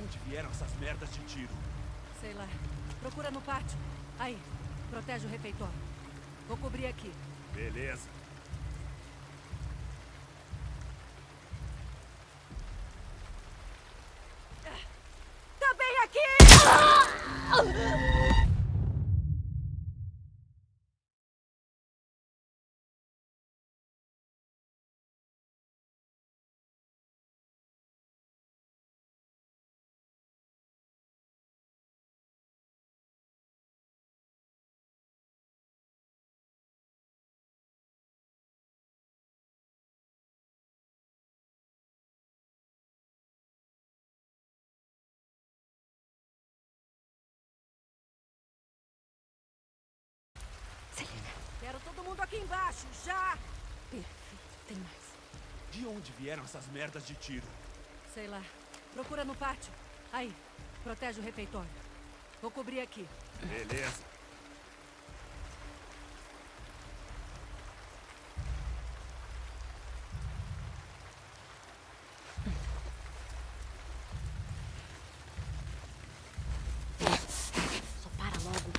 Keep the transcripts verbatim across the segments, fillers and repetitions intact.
onde vieram essas merdas de tiro? Sei lá. Procura no pátio. Aí, protege o refeitório. Vou cobrir aqui. Beleza. Tá bem aqui! Quero todo mundo aqui embaixo, já! Perfeito, tem mais. De onde vieram essas merdas de tiro? Sei lá. Procura no pátio. Aí, protege o refeitório. Vou cobrir aqui. Beleza. Só para logo.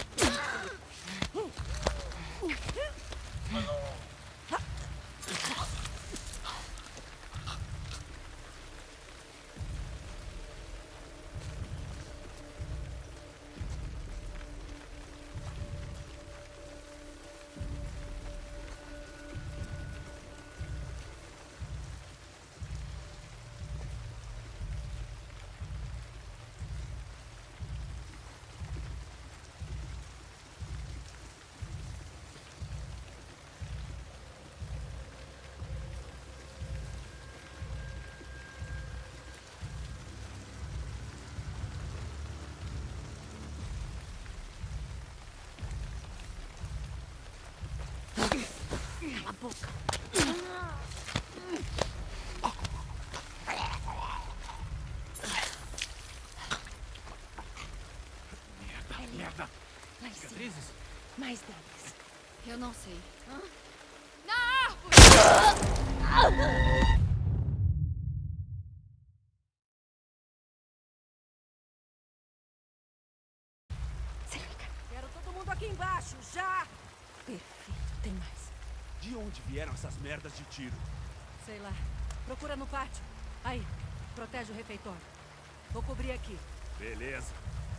Cala a boca. Merda, merda. Lá em cima. Cicatrizes? Mais deles. Eu não sei. Hã? Na árvore! Se liga. Quero todo mundo aqui embaixo, já! Perfeito, tem mais. De onde vieram essas merdas de tiro? Sei lá. Procura no pátio. Aí, protege o refeitório. Vou cobrir aqui. Beleza.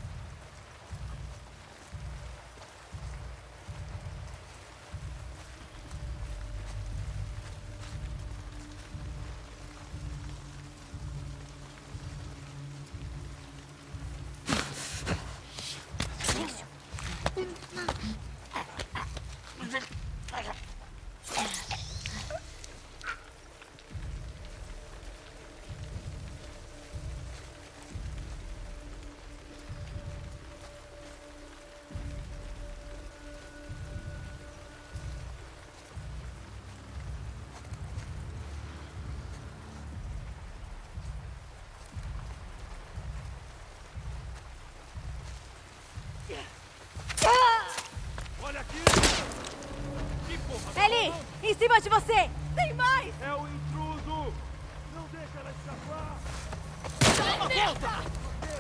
Olha aqui! Que porra! Ellie! Em cima de você! Tem mais! É o intruso! Não deixa ela escapar! Toma conta!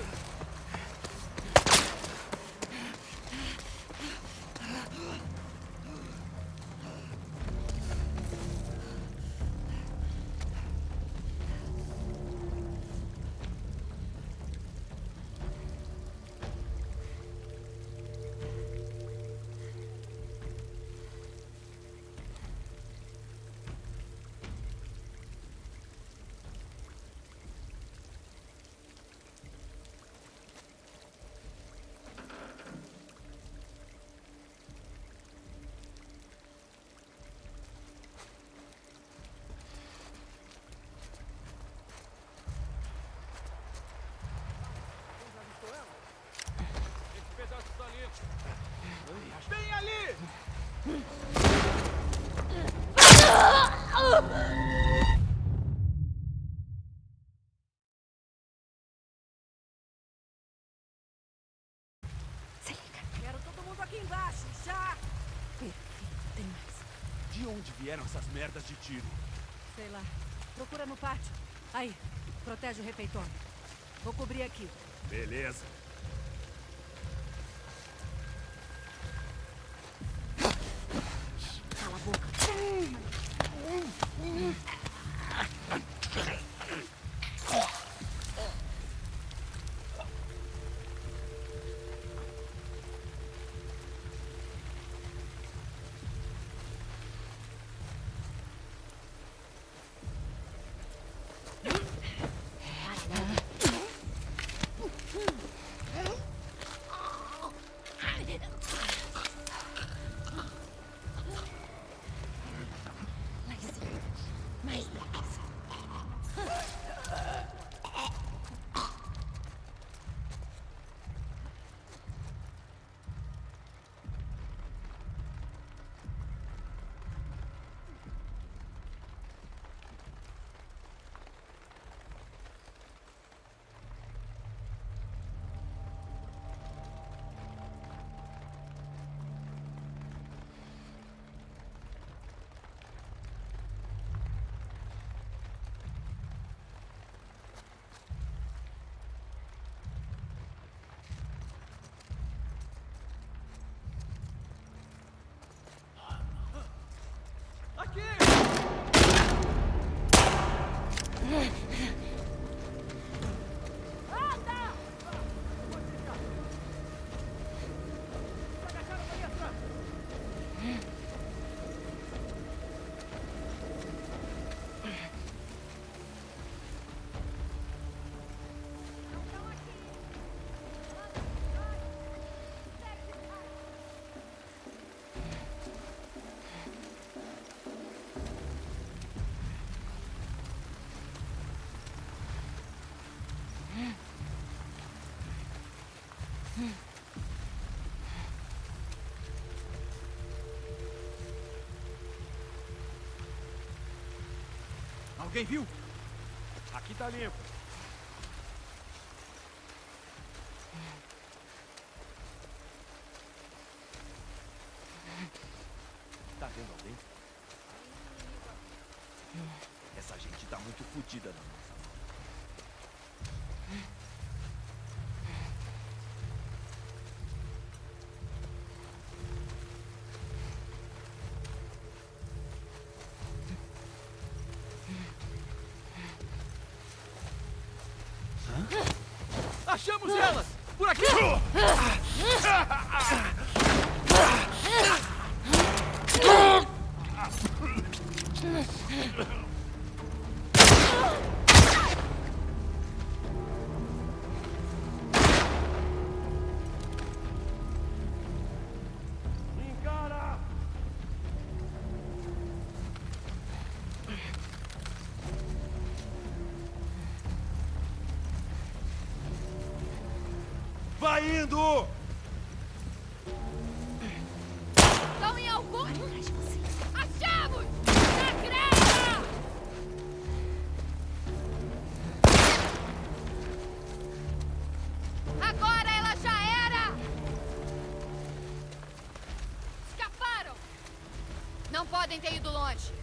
Vem ali! Se liga. Quero todo mundo aqui embaixo, já! Perfeito, tem mais. De onde vieram essas merdas de tiro? Sei lá. Procura no pátio. Aí, protege o refeitório. Vou cobrir aqui. Beleza. Cala a boca. Alguém viu? Aqui tá limpo. Tá vendo alguém? Essa gente tá muito fodida na nossa mão. Achamos elas! Por aqui! Encara! Vai indo! Estão em algum... Achamos! Secreta! Agora ela já era! Escaparam! Não podem ter ido longe.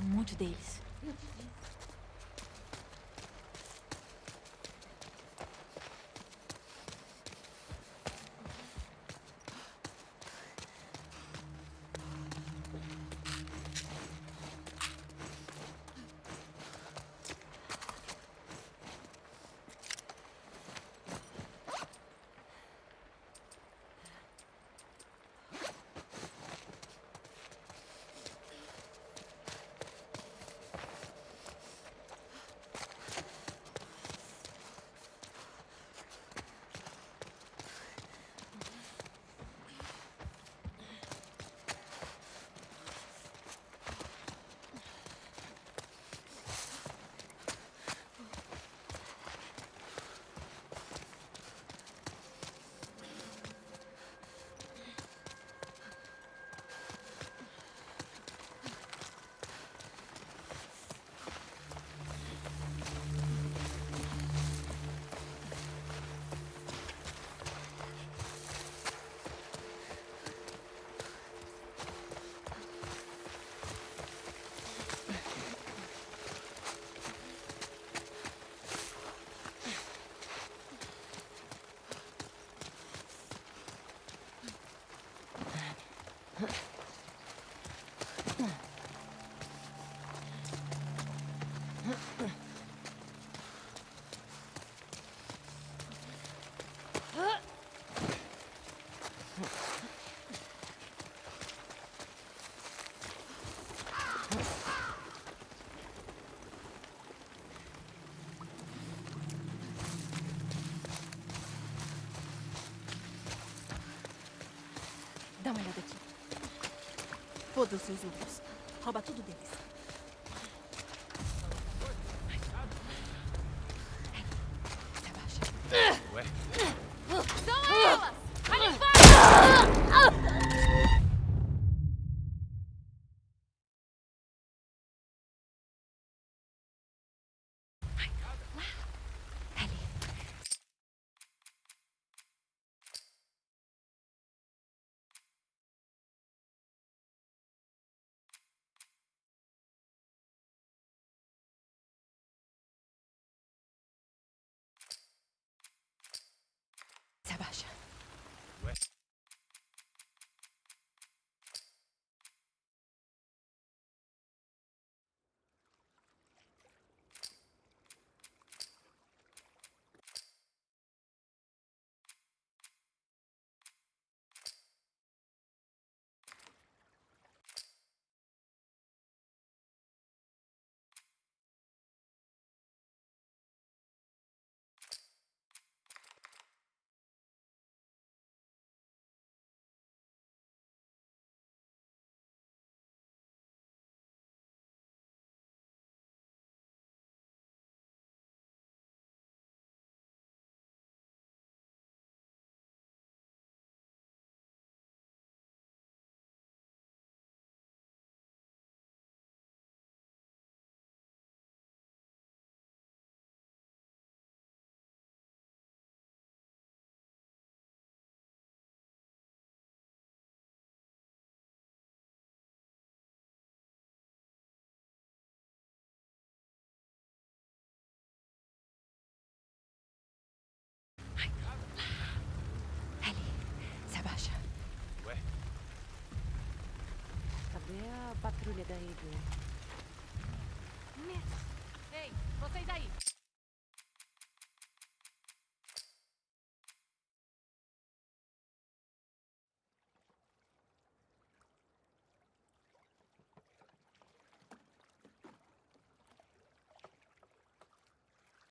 um monte deles. Dá uma olhada aqui. Foda os seus lucros. Rouba tudo deles. Se abaixa. Ué? São elas! Ali fora! Ali. Se abaixa. Ué? Ali. Se abaixa. Ué? Cadê a patrulha da Adrian?